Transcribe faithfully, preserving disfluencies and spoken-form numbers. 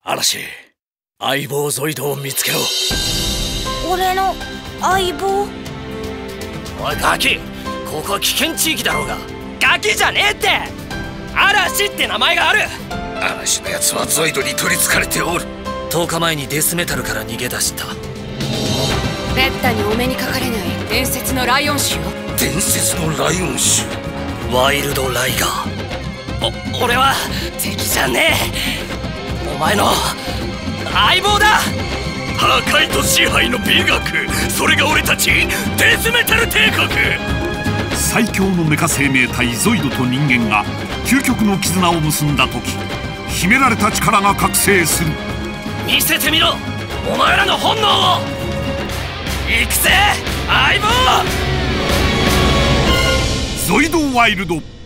嵐、相棒ゾイドを見つけろ。 俺の相棒？ おいガキ、ここは危険地域だろうが。 ガキじゃねえって、嵐って名前がある。 嵐のやつはゾイドに取りつかれておる。 とおかまえにデスメタルから逃げ出した。 めったにお目にかかれない伝説のライオン種よ。 伝説のライオン種、 ワイルドライガー。 お俺は敵じゃねえ、お前の相棒だ。 破壊と支配の美学、それが俺たちデスメタル帝国。 最強のメカ生命体ゾイドと人間が究極の絆を結んだ時、秘められた力が覚醒する。 見せてみろ、お前らの本能を。行くぜ相棒。 ゾイドワイルド。